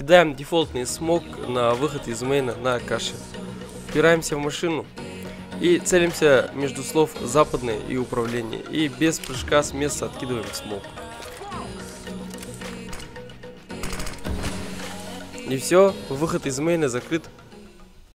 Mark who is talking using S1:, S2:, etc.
S1: Кидаем дефолтный смог на выход из мейна на каше. Упираемся в машину и целимся между слов западное и управление. И без прыжка с места откидываем смог. И все, выход из мейна закрыт.